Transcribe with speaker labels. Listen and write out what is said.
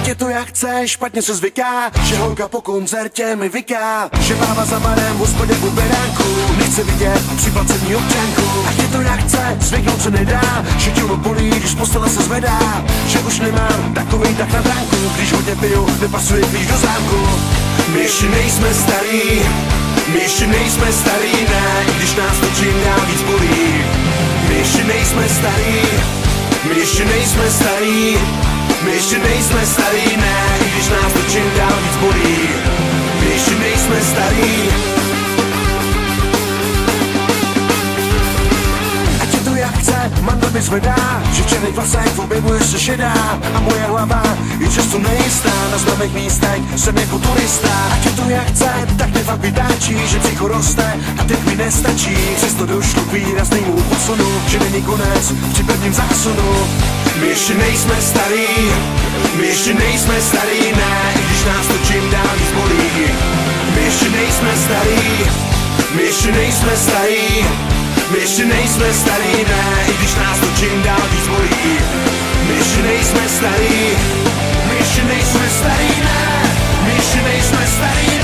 Speaker 1: je to jak chce, špatně se zvyká, že holka po koncertě mi vyká, že bába za barem v hospodě u beránku nechce vidět připlacení občanku. Ať je to jak chce, zvyknout se nedá, že tělo bolí, když z postele se zvedá, že už nemám takový tak na bránku, když hodně piju, nepasuje klíč do zámku. My ještě nejsme starý, my ještě nejsme starý, ne, i když nás to čím dál víc bolí. My ještě nejsme starý, my ještě nejsme starý, my ještě nejsme starý, ne, i když nás to čím dál víc bolí. My ještě nejsme starý. Ať je to jak chce, mandl mi zvedá, že v černých vlasech objevuje se šedá a moje hlava je často nejistá, na známých místech jsem jako turista. Ať je to jak chce, tak mě fakt vytáčí, že psycho roste a teď mi nestačí. Přesto došlo k výraznému posunu, že není konec při prvním zásunu. My ještě nejsme starý, my ještě nejsme starý, ne, i když nás to čím dál víc bolí. My ještě nejsme starý, my ještě nejsme starý, my ještě nejsme starý, ne, i když nás to čím dál víc bolí. My ještě nejsme starý, my ještě nejsme starý, ne, my ještě nejsme starý.